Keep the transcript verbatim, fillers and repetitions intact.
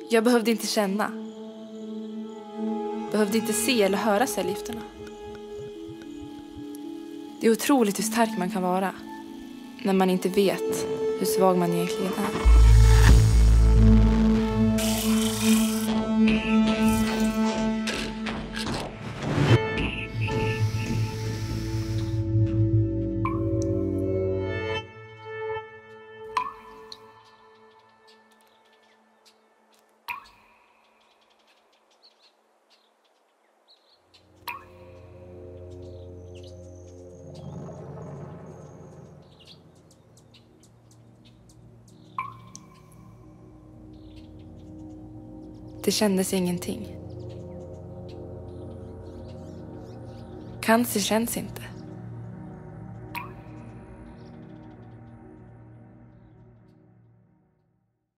Jag behövde inte känna. Behövde inte se eller höra cellgifterna. Det är otroligt hur stark man kan vara när man inte vet hur svag man egentligen är. Det kändes ingenting. Cancer känns inte.